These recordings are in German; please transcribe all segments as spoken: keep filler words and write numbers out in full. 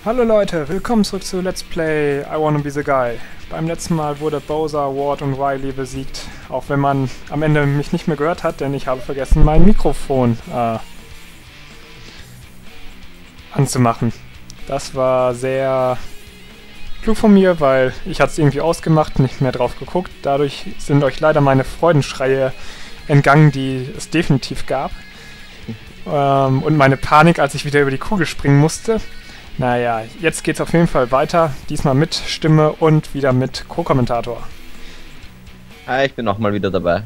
Hallo Leute, willkommen zurück zu Let's Play I Wanna Be The Guy. Beim letzten Mal wurde Bowser, Ward und Riley besiegt, auch wenn man am Ende mich nicht mehr gehört hat, denn ich habe vergessen, mein Mikrofon äh, anzumachen. Das war sehr klug von mir, weil ich hatte es irgendwie ausgemacht, nicht mehr drauf geguckt. Dadurch sind euch leider meine Freudenschreie entgangen, die es definitiv gab. Ähm, und meine Panik, als ich wieder über die Kugel springen musste. Naja, jetzt geht's auf jeden Fall weiter. Diesmal mit Stimme und wieder mit Co-Kommentator. Ah, ich bin auch mal wieder dabei.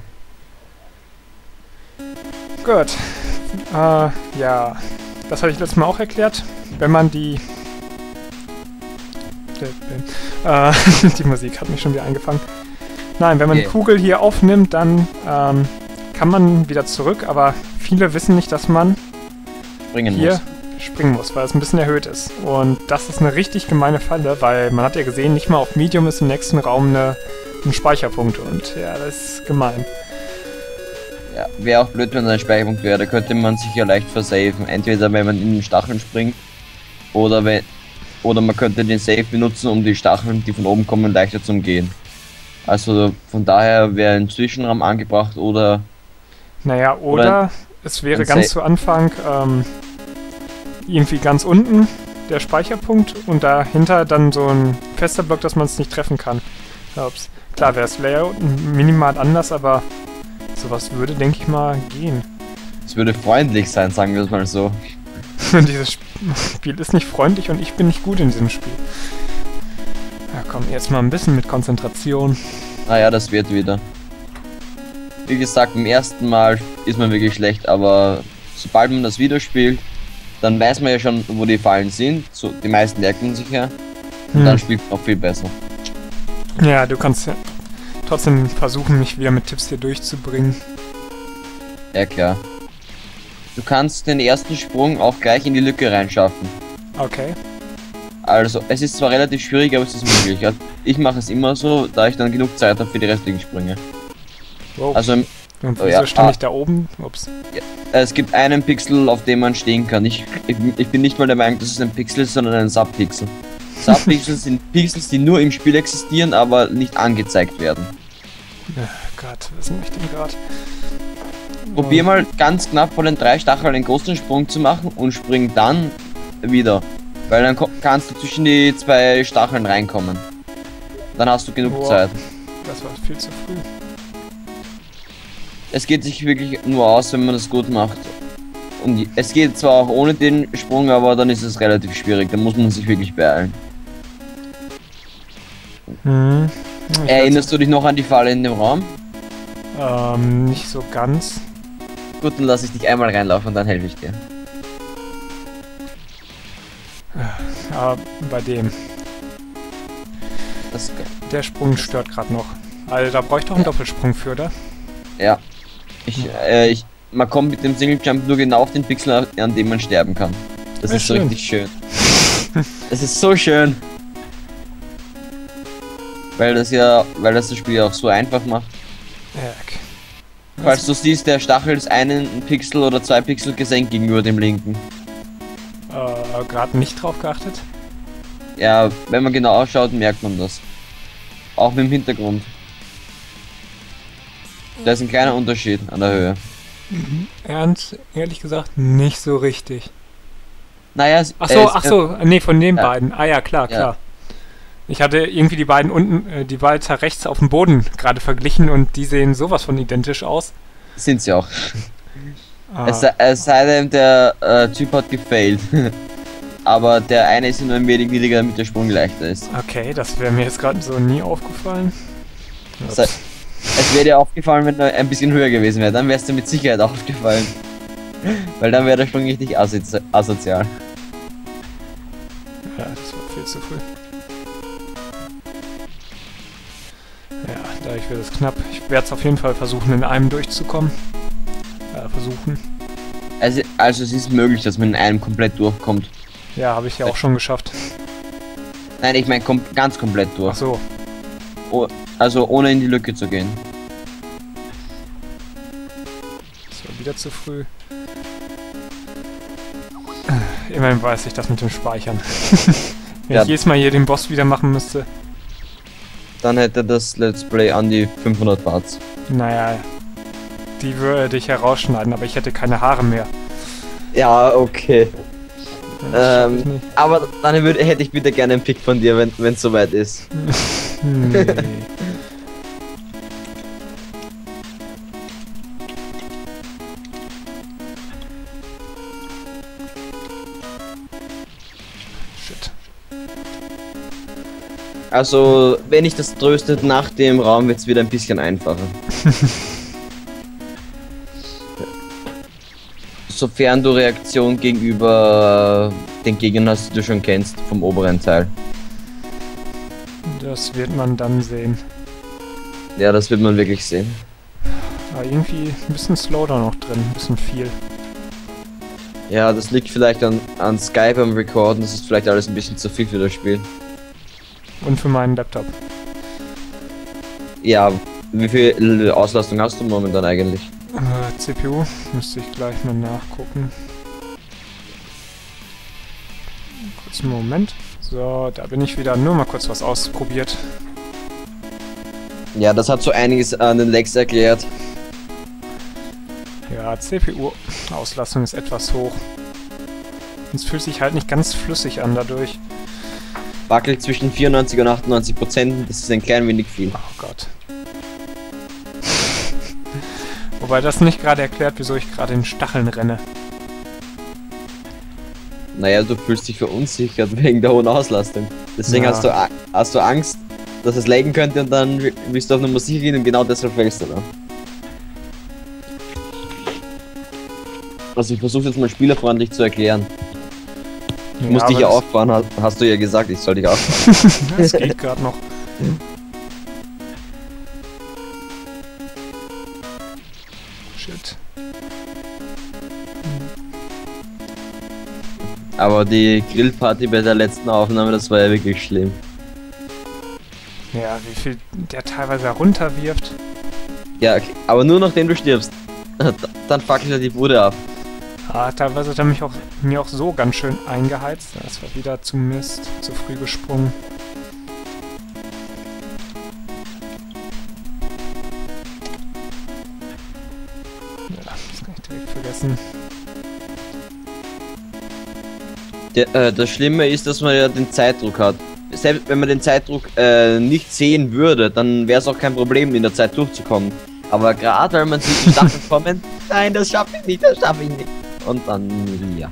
Gut. Äh, ja. Das hatte ich letztes Mal auch erklärt. Wenn man die... Äh, die Musik hat mich schon wieder eingefangen. Nein, wenn man okay. die Kugel hier aufnimmt, dann ähm, kann man wieder zurück, aber viele wissen nicht, dass man springen hier... muss. springen muss, weil es ein bisschen erhöht ist. Und das ist eine richtig gemeine Falle, weil man hat ja gesehen, nicht mal auf Medium ist im nächsten Raum eine, ein Speicherpunkt und ja, das ist gemein. Ja, wäre auch blöd, wenn es ein Speicherpunkt wäre, da könnte man sich ja leicht versaven. Entweder wenn man in den Stacheln springt oder wenn oder man könnte den Save benutzen, um die Stacheln, die von oben kommen, leichter zu umgehen. Also von daher wäre ein Zwischenraum angebracht oder... Naja, oder, oder es wäre ganz zu Anfang ähm, irgendwie ganz unten der Speicherpunkt und dahinter dann so ein fester Block, dass man es nicht treffen kann. Ups. Klar wäre das Layout minimal anders, aber sowas würde, denke ich mal, gehen. Es würde freundlich sein, sagen wir es mal so. Dieses Spiel ist nicht freundlich und ich bin nicht gut in diesem Spiel. Ja komm, jetzt mal ein bisschen mit Konzentration. Naja, das wird wieder. Wie gesagt, beim ersten Mal ist man wirklich schlecht, aber sobald man das wieder spielt, dann weiß man ja schon, wo die Fallen sind. So, die meisten merken sich ja. Und hm. dann spielt man auch viel besser. Ja, du kannst ja trotzdem versuchen, mich wieder mit Tipps hier durchzubringen. Ja, klar. Du kannst den ersten Sprung auch gleich in die Lücke reinschaffen. Okay. Also, es ist zwar relativ schwierig, aber es ist möglich. Also, ich mache es immer so, da ich dann genug Zeit habe für die restlichen Sprünge. Wow. Also, und wieso ja, stand ah, ich da oben? Ups. Ja, es gibt einen Pixel, auf dem man stehen kann. Ich, ich, ich bin nicht mal der Meinung, dass es ein Pixel ist, sondern ein Subpixel. Subpixels sind Pixels, die nur im Spiel existieren, aber nicht angezeigt werden. Ja, Gott, was mache ich denn gerade? Probier mal ganz knapp von den drei Stacheln einen großen Sprung zu machen und spring dann wieder. Weil dann kannst du zwischen die zwei Stacheln reinkommen. Dann hast du genug wow. Zeit. Das war viel zu früh. Es geht sich wirklich nur aus, wenn man das gut macht. Und es geht zwar auch ohne den Sprung, aber dann ist es relativ schwierig. Da muss man sich wirklich beeilen. Hm. Erinnerst du dich noch an die Falle in dem Raum? Ähm, nicht so ganz. Gut, dann lasse ich dich einmal reinlaufen und dann helfe ich dir. Ja, bei dem. Das Der Sprung stört gerade noch. Also da brauche ich doch einen ja. Doppelsprung für, oder? Ja. Ich, äh, ich, man kommt mit dem Single Jump nur genau auf den Pixel, an dem man sterben kann. Das ja, ist schön. so richtig schön. Das ist so schön. Weil das ja, weil das das Spiel auch so einfach macht. Ja, okay. Falls du siehst, der Stachel ist einen Pixel oder zwei Pixel gesenkt gegenüber dem linken. Äh, gerade nicht drauf geachtet? Ja, wenn man genau ausschaut, merkt man das. Auch mit dem Hintergrund. Da ist ein kleiner Unterschied an der Höhe. Mhm. Ernst, ehrlich gesagt, nicht so richtig. Naja, es, ach so, es, ach so, nee, von den ja. beiden. Ah ja, klar, ja. klar. Ich hatte irgendwie die beiden unten, äh, die weiter rechts auf dem Boden gerade verglichen und die sehen sowas von identisch aus. Sind sie auch. Ah. Es, es sei denn, der äh, Typ hat gefailt. Aber der eine ist nur ein wenig niedriger, damit der Sprung leichter ist. Okay, das wäre mir jetzt gerade so nie aufgefallen. Also, es wäre dir aufgefallen, wenn er ein bisschen höher gewesen wäre. Dann wärst du mit Sicherheit aufgefallen. Weil dann wäre der Sprung richtig asozi asozial. Ja, das war viel zu früh. Ja, dadurch wird es knapp. Ich werde es auf jeden Fall versuchen, in einem durchzukommen. Ja, versuchen. Also, also es ist möglich, dass man in einem komplett durchkommt. Ja, habe ich ja auch schon geschafft. Nein, ich meine kom ganz komplett durch. Ach so. Oh, also ohne in die Lücke zu gehen. Das war wieder zu früh. immerhin weiß ich das mit dem Speichern. Wenn Ja. ich jedes Mal hier den Boss wieder machen müsste. Dann hätte das Let's Play an die fünfhundert Parts. Naja, die würde ich herausschneiden, aber ich hätte keine Haare mehr. Ja, okay. Das schaff ich Ähm, nicht. aber dann würde, hätte ich bitte gerne einen Pick von dir, wenn es soweit ist. Nee. Shit. Also, wenn ich das tröstet, nach dem Raum wird es wieder ein bisschen einfacher. Sofern du Reaktion gegenüber den Gegnern hast, die du schon kennst, vom oberen Teil. Das wird man dann sehen. Ja, das wird man wirklich sehen. Aber irgendwie ein bisschen Slowdown noch drin, ein bisschen viel. Ja, das liegt vielleicht an, an Skype am Recorden, das ist vielleicht alles ein bisschen zu viel für das Spiel. Und für meinen Laptop. Ja, wie viel Auslastung hast du momentan eigentlich? Äh, C P U müsste ich gleich mal nachgucken. Kurz einen Moment. So, da bin ich wieder. Nur mal kurz was ausprobiert. Ja, das hat so einiges an den Lags erklärt. Ja, C P U-Auslastung ist etwas hoch. Es fühlt sich halt nicht ganz flüssig an dadurch. Wackelt zwischen vierundneunzig und achtundneunzig Prozent, das ist ein klein wenig viel. Oh Gott. Wobei das nicht gerade erklärt, wieso ich gerade in Stacheln renne. Naja, du fühlst dich verunsichert wegen der hohen Auslastung. Deswegen Ja. hast, du, A- hast du Angst, dass es laggen könnte und dann willst du auf eine Musik gehen und genau deshalb fällst du da. Also ich versuche jetzt mal spielerfreundlich zu erklären. Ich muss dich ja aber auffahren, hast, hast du ja gesagt, ich soll dich auffahren. das, das geht gerade noch. Shit. Aber die Grillparty bei der letzten Aufnahme, das war ja wirklich schlimm. Ja, wie viel der teilweise runterwirft. Ja, okay, aber nur nachdem du stirbst. Dann fackelt er die Bude ab. Ah, teilweise hat er mich auch, mir auch so ganz schön eingeheizt. Das war wieder zu Mist, zu früh gesprungen. Ja, das kann ich direkt vergessen. Der, äh, das Schlimme ist, dass man ja den Zeitdruck hat. Selbst wenn man den Zeitdruck äh, nicht sehen würde, dann wäre es auch kein Problem, in der Zeit durchzukommen. Aber gerade wenn man sieht, die Stacheln kommen, nein, das schaffe ich nicht, das schaffe ich nicht. Und dann, ja.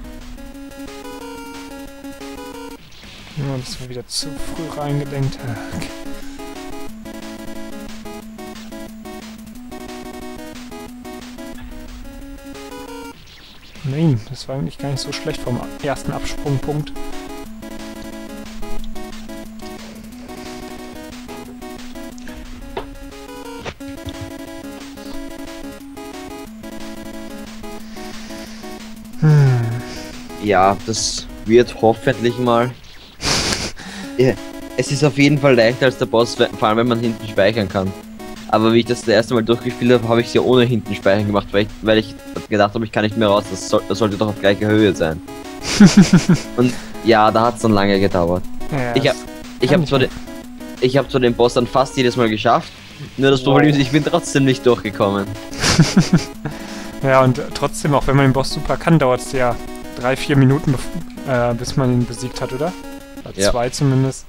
Ja, das war wieder zu früh reingelenkt. Ah, okay. Nein, das war eigentlich gar nicht so schlecht vom ersten Absprungpunkt. Hm. Ja, das wird hoffentlich mal. Ja, es ist auf jeden Fall leichter als der Boss, vor allem wenn man hinten speichern kann. Aber wie ich das das erste Mal durchgespielt habe, habe ich es ja ohne hinten speichern gemacht, weil ich, weil ich gedacht habe, ich kann nicht mehr raus, das, soll, das sollte doch auf gleicher Höhe sein. Und ja, da hat es dann lange gedauert. Ja, Ich hab, das ich kann habe zwar, den- ich hab zwar den Boss dann fast jedes Mal geschafft, nur das Wow. Problem ist, ich bin trotzdem nicht durchgekommen. Ja, und äh, trotzdem, auch wenn man den Boss super kann, dauert es ja drei, vier Minuten, bef- äh, bis man ihn besiegt hat, oder? Oder Ja. zwei zumindest.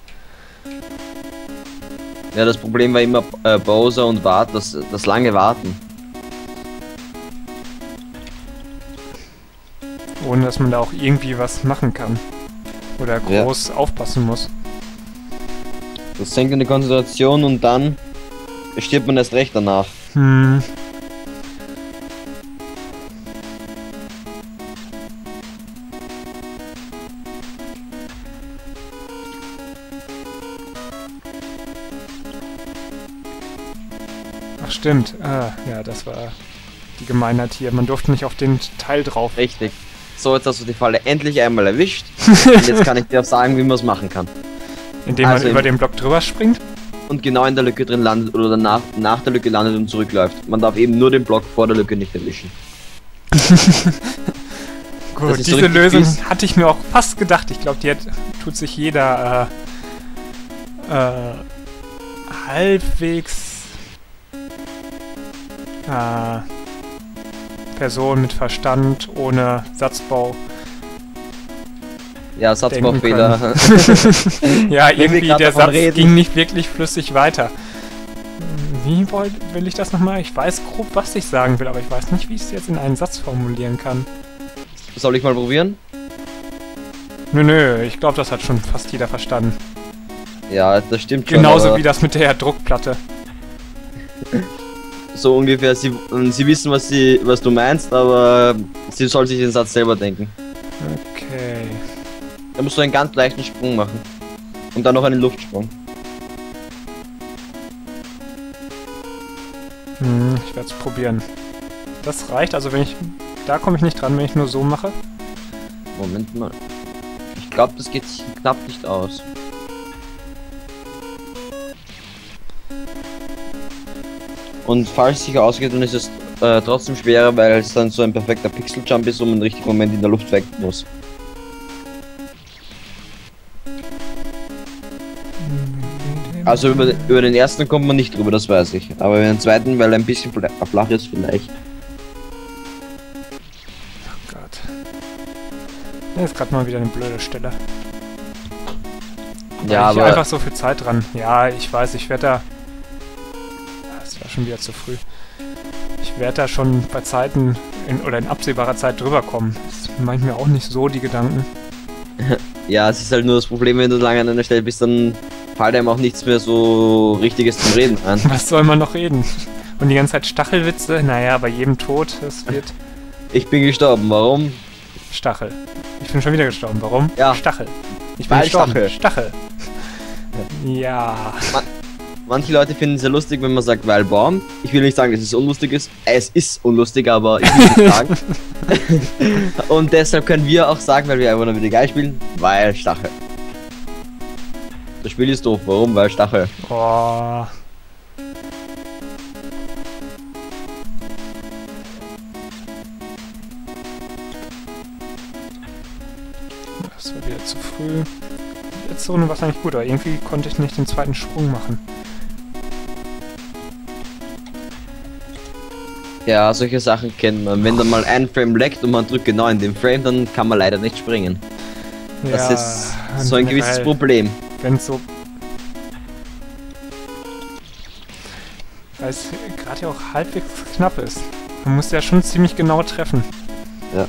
Ja, das Problem war immer äh, Bowser und Wart, das, das lange Warten. Ohne dass man da auch irgendwie was machen kann. Oder Ja. groß aufpassen muss. Das senkt dann die Konzentration und dann stirbt man erst recht danach. Hm. Ach stimmt, ah, ja, das war die Gemeinheit hier. Man durfte nicht auf den Teil drauf. Richtig. So, jetzt hast du die Falle endlich einmal erwischt. Und jetzt kann ich dir auch sagen, wie man es machen kann. Indem man Also über im- den Block drüber springt. Und genau in der Lücke drin landet oder nach, nach der Lücke landet und zurückläuft. Man darf eben nur den Block vor der Lücke nicht erwischen. Gut, Das ist so diese richtig Lösung fies. hatte ich mir auch fast gedacht. Ich glaube, die hat, tut sich jeder äh, äh, halbwegs äh, Person mit Verstand, ohne Satzbau. Ja, Satzbaufehler. Ja, Wenn wir irgendwie grad der davon Satz reden. ging nicht wirklich flüssig weiter. Wie wollt, will ich das nochmal? Ich weiß grob, was ich sagen will, aber ich weiß nicht, wie ich es jetzt in einen Satz formulieren kann. Soll ich mal probieren? Nö, nö, ich glaube, das hat schon fast jeder verstanden. Ja, das stimmt schon. Genauso aber wie das mit der Druckplatte. So ungefähr, sie, sie wissen, was, sie, was du meinst, aber sie soll sich den Satz selber denken. Okay. Da musst du einen ganz leichten Sprung machen. Und dann noch einen Luftsprung. Hm, ich werde es probieren. Das reicht, also wenn ich... Da komme ich nicht dran, wenn ich nur so mache. Moment mal. Ich glaube, das geht sich knapp nicht aus. Und falls es sich ausgeht, dann ist es äh, trotzdem schwerer, weil es dann so ein perfekter Pixel-Jump ist und man im richtigen Moment in der Luft weg muss. Also über, über den ersten kommt man nicht drüber, das weiß ich. Aber über den zweiten, weil er ein bisschen fla- flach ist, vielleicht. Oh Gott. Das ist gerade mal wieder eine blöde Stelle. Ja, ich aber einfach so viel Zeit dran. Ja, ich weiß, ich werde da... Das war schon wieder zu früh. Ich werde da schon bei Zeiten in, oder in absehbarer Zeit drüber kommen. Das meint mir auch nicht so die Gedanken. ja, es ist halt nur das Problem, wenn du lange an einer Stelle bist, dann fällt einem auch nichts mehr so Richtiges zum Reden an. Was soll man noch reden? Und die ganze Zeit Stachelwitze? Naja, bei jedem Tod, es wird Ich bin gestorben, warum? Stachel. Ich bin schon wieder gestorben. Warum? Ja. Stachel. Ich bin Weil gestorben. Stachel. Stachel. Ja. Manche Leute finden es ja lustig, wenn man sagt, weil Baum. Ich will nicht sagen, dass es unlustig ist. Es ist unlustig, aber ich will nicht sagen. Und deshalb können wir auch sagen, weil wir einfach nur wieder geil spielen, weil Stachel. Das Spiel ist doof. Warum? Weil Stachel. Oh. Das war wieder zu früh. Letzte Runde war es eigentlich gut, aber irgendwie konnte ich nicht den zweiten Sprung machen. Ja, solche Sachen kennt man. Wenn dann mal ein Frame leckt und man drückt genau in den Frame, dann kann man leider nicht springen. Das Ja, ist so ein gewisses generell, Problem. wenn es so... Weil es gerade ja auch halbwegs knapp ist. Man muss ja schon ziemlich genau treffen. Ja.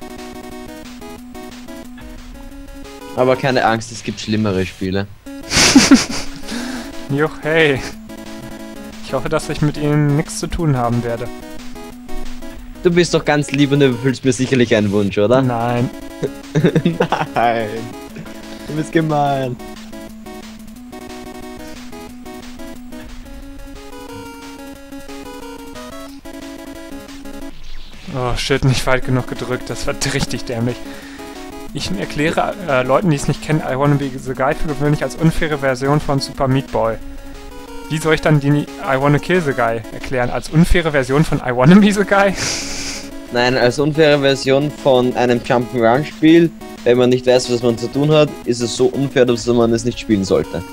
Aber keine Angst, es gibt schlimmere Spiele. Juch, hey. Ich hoffe, dass ich mit ihnen nichts zu tun haben werde. Du bist doch ganz lieb und du erfüllst mir sicherlich einen Wunsch, oder? Nein. Nein. Du bist gemein. Oh shit, nicht weit genug gedrückt. Das war richtig dämlich. Ich erkläre äh, Leuten, die es nicht kennen, I Wanna Be the Guy für gewöhnlich als unfaire Version von Super Meat Boy. Wie soll ich dann die I Wanna Kill the Guy erklären? Als unfaire Version von I Wanna Be the Guy? Nein, als unfaire Version von einem Jump'n'Run-Spiel, wenn man nicht weiß, was man zu tun hat, ist es so unfair, dass man es nicht spielen sollte.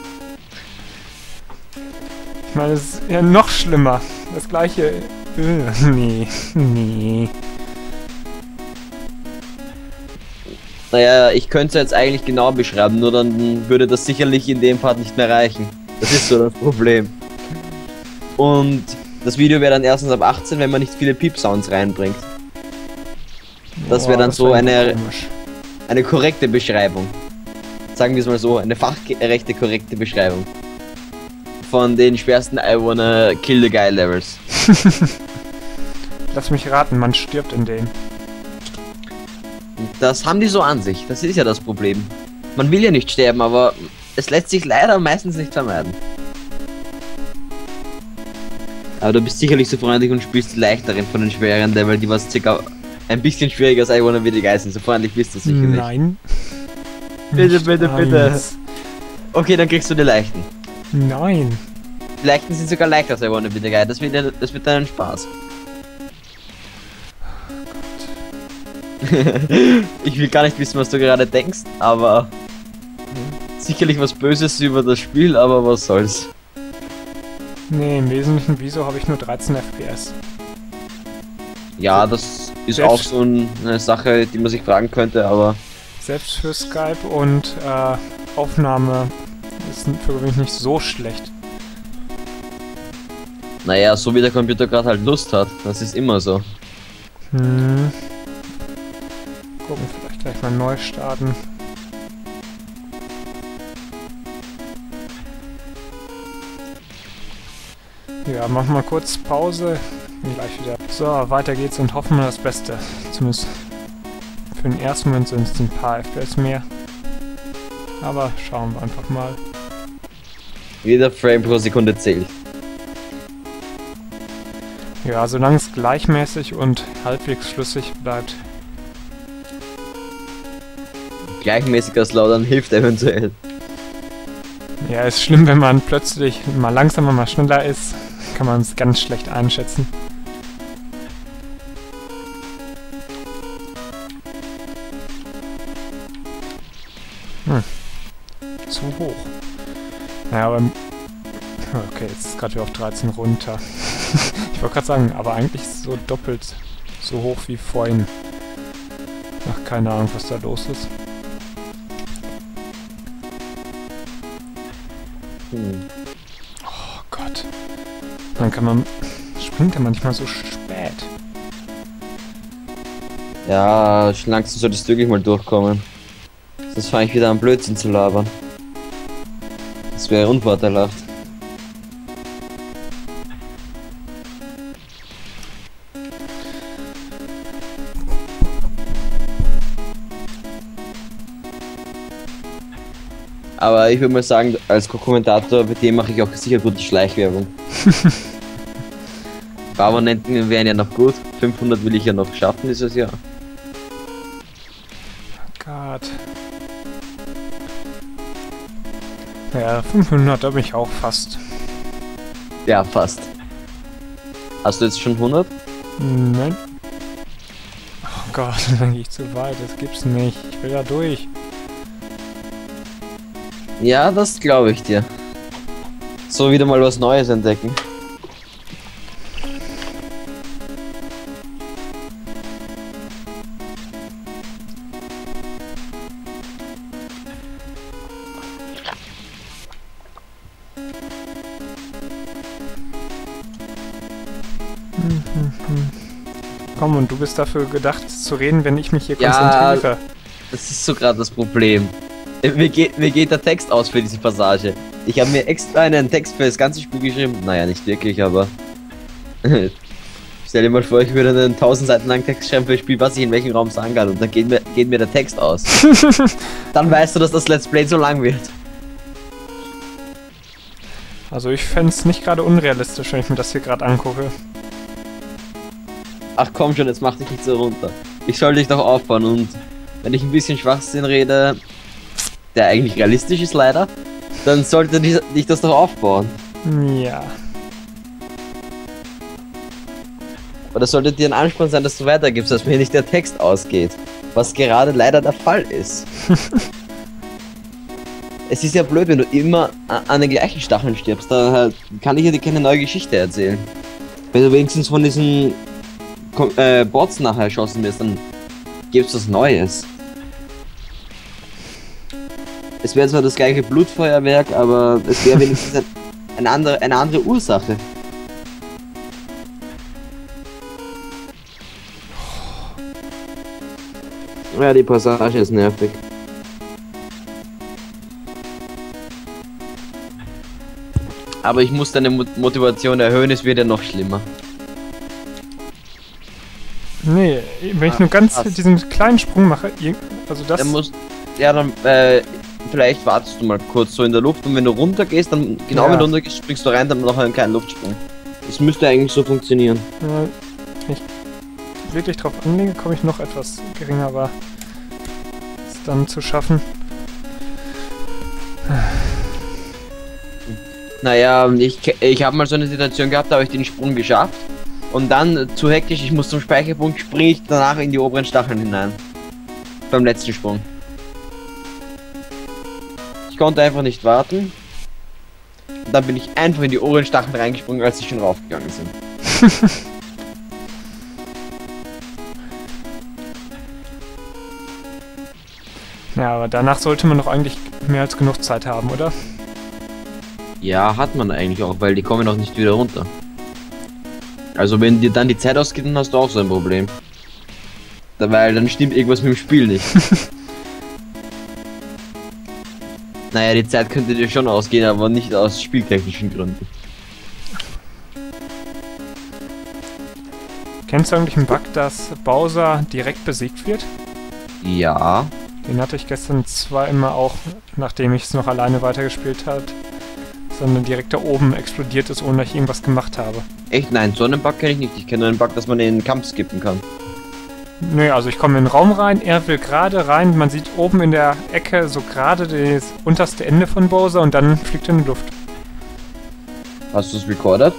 Ich meine, es ist ja noch schlimmer. Das gleiche... Äh, nee, nee. Naja, ich könnte es jetzt eigentlich genau beschreiben, nur dann würde das sicherlich in dem Part nicht mehr reichen. Das ist so das Problem. Und das Video wäre dann erstens ab achtzehn, wenn man nicht viele Piep-Sounds reinbringt. Das wäre Boah, dann das so wär eine, komisch. eine korrekte Beschreibung. Sagen wir es mal so, eine fachgerechte, korrekte Beschreibung. Von den schwersten I Wanna Kill the Guy Levels. Lass mich raten, man stirbt in denen. Das haben die so an sich, das ist ja das Problem. Man will ja nicht sterben, aber es lässt sich leider meistens nicht vermeiden. Aber du bist sicherlich so freundlich und spielst die leichteren von den schweren Level, die was circa ein bisschen schwieriger als I Wanna Be the Guy sind. So freundlich bist du sicher nicht. Nein. Bitte, Nicht bitte, bitte. eins. Okay, dann kriegst du die leichten. Nein. Die leichten sind sogar leichter als I Wanna Be the Guy, das wird, das wird dann ein Spaß. Ich will gar nicht wissen, was du gerade denkst, aber sicherlich was Böses über das Spiel, aber was soll's. Nee, im Wesentlichen, wieso habe ich nur dreizehn F P S? Ja, das ist Selbst- auch so eine Sache, die man sich fragen könnte, aber Selbst für Skype und äh, Aufnahme ist für gewöhnlich nicht so schlecht. naja, so wie der Computer gerade halt Lust hat, das ist immer so. Hm. Gucken, vielleicht gleich mal neu starten. Ja, machen wir kurz Pause. Bin gleich wieder. So, weiter geht's und hoffen wir das Beste. Zumindest für den ersten Moment sind es ein paar F P S mehr. Aber schauen wir einfach mal. Jeder Frame pro Sekunde zählt. Ja, solange es gleichmäßig und halbwegs flüssig bleibt. Gleichmäßiger Slaudern hilft eventuell. Ja, ist schlimm, wenn man plötzlich mal langsamer, mal schneller ist. Kann man es ganz schlecht einschätzen. Hm. Zu hoch. Ja, aber... Okay, jetzt ist gerade wieder auf dreizehn runter. Ich wollte gerade sagen, aber eigentlich so doppelt so hoch wie vorhin. Ach, keine Ahnung, was da los ist. Hm. Oh Gott. Dann kann man... Springt er manchmal so spät. Ja, schon langsam solltest du wirklich mal durchkommen. Sonst fange ich wieder an Blödsinn zu labern. Das wäre unvorteilhaft. Aber ich würde mal sagen, als Co-Kommentator, bei dem mache ich auch sicher gute Schleichwerbung. Abonnenten wären ja noch gut. fünfhundert will ich ja noch schaffen dieses Jahr. Gott. Ja, fünfhundert, da bin ich auch fast. Ja, fast. Hast du jetzt schon hundert? Nein. Oh Gott, dann gehe ich zu weit, das gibt's nicht. Ich will da durch. Ja, das glaube ich dir. So wieder mal was Neues entdecken. Komm, und du bist dafür gedacht zu reden, wenn ich mich hier Ja. konzentriere. Das ist so gerade das Problem. Äh, Mir geht, mir geht der Text aus für diese Passage. Ich habe mir extra einen Text für das ganze Spiel geschrieben. Naja, nicht wirklich, aber... Stell dir mal vor, ich würde einen tausend Seiten langen Text schreiben für ein Spiel, was ich in welchem Raum sagen kann. Und dann geht mir, geht mir der Text aus. Dann weißt du, dass das Let's Play so lang wird. Also ich fände es nicht gerade unrealistisch, wenn ich mir das hier gerade angucke. Ach komm schon, jetzt mach dich nicht so runter. Ich soll dich doch aufbauen und wenn ich ein bisschen Schwachsinn rede, der eigentlich realistisch ist leider, dann sollte dich, dich das doch aufbauen. Ja. Aber das sollte dir ein Ansporn sein, dass du weitergibst, dass mir nicht der Text ausgeht. Was gerade leider der Fall ist. Es ist ja blöd, wenn du immer a- an den gleichen Stacheln stirbst. Da kann ich dir keine neue Geschichte erzählen. Wenn du wenigstens von diesen Ko- äh, Bots nachher erschossen wirst, dann gibt's was Neues. Es wäre zwar das gleiche Blutfeuerwerk, aber es wäre wenigstens ein, ein andere, eine andere Ursache. Ja, die Passage ist nervig. Aber ich muss deine Mo- Motivation erhöhen, es wird ja noch schlimmer. Nee, wenn ich Ah, nur ganz krass. diesen kleinen Sprung mache, ir- also das... Dann musst, ja, dann, äh, vielleicht wartest du mal kurz so in der Luft und wenn du runter gehst, dann, genau Ja. wenn du runter gehst, springst du rein, dann noch einen kleinen Luftsprung. Das müsste eigentlich so funktionieren. äh, wenn ich wirklich drauf anlege, komme ich noch etwas geringer, aber ist dann zu schaffen. Naja, ich, ke- ich habe mal so eine Situation gehabt, da habe ich den Sprung geschafft und dann äh, zu hektisch, ich muss zum Speicherpunkt, springe ich danach in die oberen Stacheln hinein. Beim letzten Sprung. Ich konnte einfach nicht warten. Und dann bin ich einfach in die oberen Stacheln reingesprungen, als sie schon raufgegangen sind. Ja, aber danach sollte man doch eigentlich mehr als genug Zeit haben, oder? Ja, hat man eigentlich auch, weil die kommen noch nicht wieder runter. Also wenn dir dann die Zeit ausgeht, dann hast du auch so ein Problem. Da, weil dann stimmt irgendwas mit dem Spiel nicht. Naja, die Zeit könnte dir schon ausgehen, aber nicht aus spieltechnischen Gründen. Kennst du eigentlich einen Bug, dass Bowser direkt besiegt wird? Ja. Den hatte ich gestern zweimal auch, nachdem ich es noch alleine weitergespielt habe, sondern direkt da oben explodiert ist, ohne dass ich irgendwas gemacht habe. Echt? Nein, so einen Bug kenne ich nicht. Ich kenne einen Bug, dass man den Kampf skippen kann. Nö, also ich komme in den Raum rein, er will gerade rein, man sieht oben in der Ecke so gerade das unterste Ende von Bowser und dann fliegt er in die Luft. Hast du es recorded?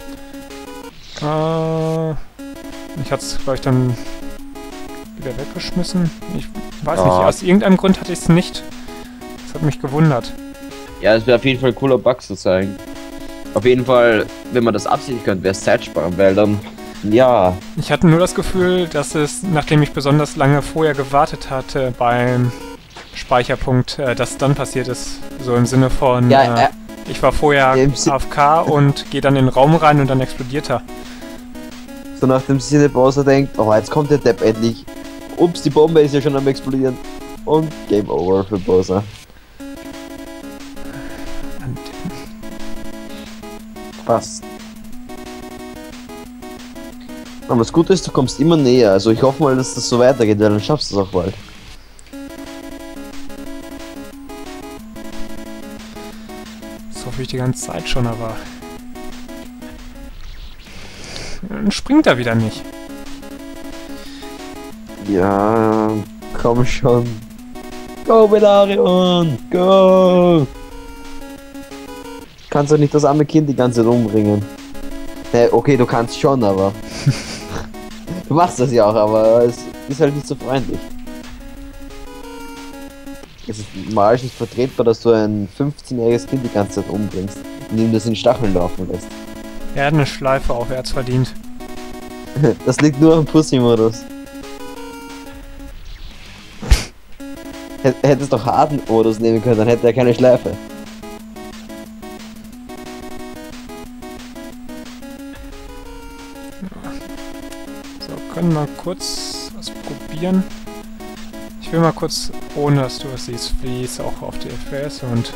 Äh, ich hatte es, glaube ich, dann wieder weggeschmissen. Ich weiß Ah. nicht, aus irgendeinem Grund hatte ich es nicht. Das hat mich gewundert. Ja, es wäre auf jeden Fall ein cooler Bug zu zeigen. Auf jeden Fall, wenn man das absichtlich könnte, wäre es Zeitsparen, weil dann, ja. Ich hatte nur das Gefühl, dass es, nachdem ich besonders lange vorher gewartet hatte beim Speicherpunkt, äh, dass dann passiert ist. So im Sinne von, Ja, äh, äh, ich war vorher im Si- A F K und gehe dann in den Raum rein und dann explodiert er. So nach dem Sinne Bowser denkt, oh, jetzt kommt der Depp endlich. Ups, die Bombe ist ja schon am explodieren. Und Game Over für Bowser. Passt. Aber das Gute ist, du kommst immer näher. Also ich hoffe mal, dass das so weitergeht, weil dann schaffst du es auch bald. Das hoffe ich die ganze Zeit schon, aber dann springt er wieder nicht. Ja, komm schon. Go, Belarion! Go! Kannst doch nicht das arme Kind die ganze Zeit umbringen. Hey, okay, du kannst schon, aber... du machst das ja auch, aber es ist halt nicht so freundlich. Es ist moralisch nicht vertretbar, dass du ein fünfzehnjähriges Kind die ganze Zeit umbringst, indem du es in Stacheln laufen lässt. Er hat eine Schleife auf, er hat's verdient. Das liegt nur am Pussy-Modus. Er hätte es doch harten Modus nehmen können, dann hätte er keine Schleife. So, können wir kurz was probieren. Ich will mal kurz, ohne dass du es siehst, wie es auch auf die F P S und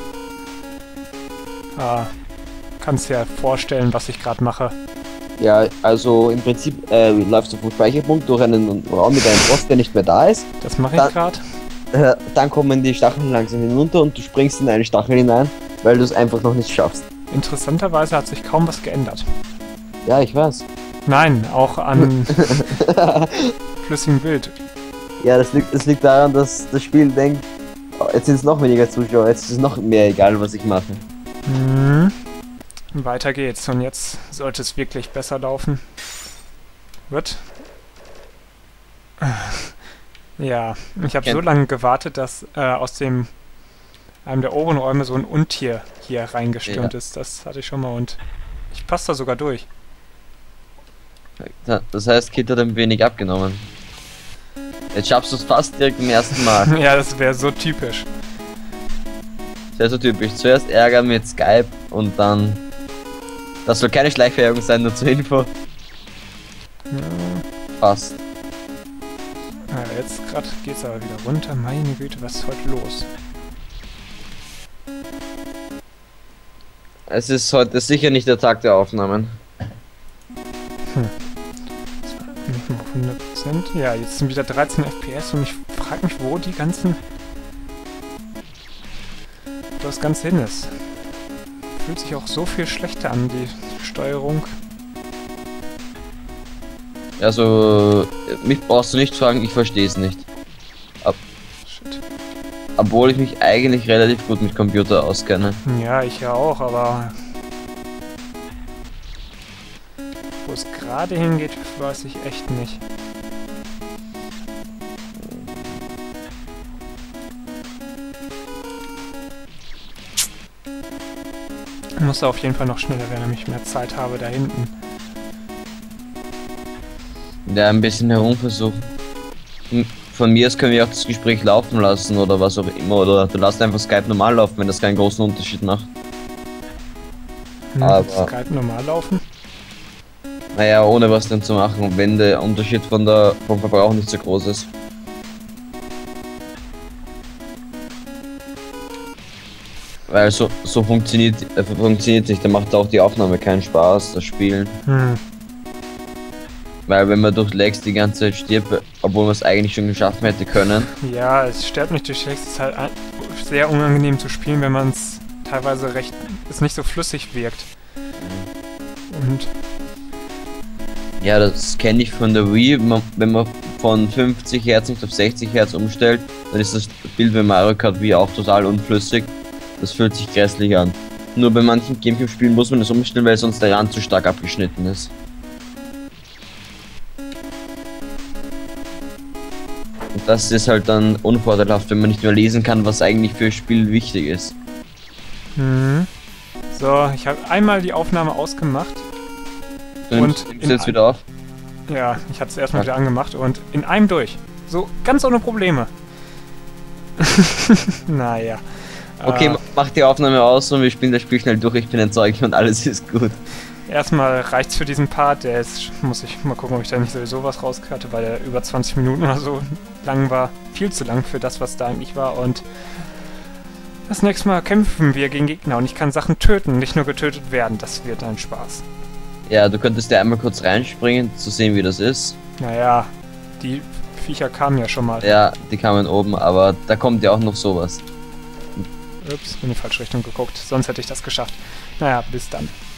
ah, kannst dir vorstellen, was ich gerade mache. Ja, also im Prinzip äh, läufst du vom Speicherpunkt durch einen Raum mit einem Boss, der nicht mehr da ist. Das mache Dann- ich gerade. Äh, dann kommen die Stacheln langsam hinunter und du springst in eine Stachel hinein, weil du es einfach noch nicht schaffst. Interessanterweise hat sich kaum was geändert. Ja, ich weiß. Nein, auch an flüssigem Bild. Ja, das liegt, das liegt daran, dass das Spiel denkt, oh, jetzt sind es noch weniger Zuschauer, jetzt ist es noch mehr egal, was ich mache. Mhm. Weiter geht's und jetzt sollte es wirklich besser laufen. Wird? Ja, ich habe Kennt- so lange gewartet, dass äh, aus dem einem der oberen Räume so ein Untier hier reingestürmt Ja. ist. Das hatte ich schon mal und ich passe da sogar durch. Das heißt, Kit hat ein wenig abgenommen. Jetzt schaffst du es fast direkt im ersten Mal. Ja, das wäre so typisch. Sehr so typisch. Zuerst Ärger mit Skype und dann... Das soll keine Schleichverjährung sein, nur zur Info. Ja, Fast. ja, jetzt gerade geht's aber wieder runter. Meine Güte, was ist heute los? Es ist heute sicher nicht der Tag der Aufnahmen. Nicht mal auf hundert Prozent. Ja, jetzt sind wieder dreizehn F P S und ich frage mich, wo die ganzen... wo das Ganze hin ist. Fühlt sich auch so viel schlechter an, die Steuerung. Also, mich brauchst du nicht fragen, ich verstehe es nicht. Shit. Obwohl ich mich eigentlich relativ gut mit Computer auskenne. Ja, ich ja auch, aber... wo es gerade hingeht, weiß ich echt nicht. Ich muss auf jeden Fall noch schneller werden, damit ich mehr Zeit habe da hinten. Ja, ein bisschen herumversuchen. Hm, Von mir aus können wir auch das Gespräch laufen lassen oder was auch immer. Oder du lässt einfach Skype normal laufen, wenn das keinen großen Unterschied macht. Hm, Aber- Skype normal laufen? Naja, ohne was denn zu machen, wenn der Unterschied von der, vom Verbrauch nicht so groß ist. Weil so, so funktioniert, äh, funktioniert nicht, dann macht auch die Aufnahme keinen Spaß, das Spielen. Hm. Weil wenn man durch Lags die ganze Zeit stirbt, obwohl man es eigentlich schon geschaffen hätte können. Ja, es stört mich durch Lags. Es ist halt ein, sehr unangenehm zu spielen, wenn man es teilweise recht, es nicht so flüssig wirkt. Und Ja, das kenne ich von der Wii, man, wenn man von fünfzig Hertz nicht auf sechzig Hertz umstellt, dann ist das Bild bei Mario Kart Wii auch total unflüssig. Das fühlt sich grässlich an. Nur bei manchen Gamecube-Spielen muss man das umstellen, weil sonst der Rand zu stark abgeschnitten ist. Und das ist halt dann unvorteilhaft, wenn man nicht mehr lesen kann, was eigentlich für das Spiel wichtig ist. Mhm. So, ich habe einmal die Aufnahme ausgemacht. Du Und nimmst, nimmst in du jetzt ein- wieder auf? Ja, ich habe es erstmal Ja. wieder angemacht und in einem durch. So, ganz ohne Probleme. Naja. Okay, Äh, ma- mach die Aufnahme aus und wir spielen das Spiel schnell durch. Ich bin entzeugt und alles ist gut. erstmal reicht's für diesen Part. Der ist, muss ich mal gucken, ob ich da nicht sowieso was rauskarte, weil der über zwanzig Minuten oder so lang war. Viel zu lang für das, was da eigentlich war. Und das nächste Mal kämpfen wir gegen Gegner und ich kann Sachen töten, nicht nur getötet werden. Das wird ein Spaß. Ja, du könntest ja einmal kurz reinspringen, zu sehen, wie das ist. Naja, die Viecher kamen ja schon mal. Ja, die kamen oben, aber da kommt ja auch noch sowas. Ups, in die falsche Richtung geguckt. Sonst hätte ich das geschafft. Naja, bis dann.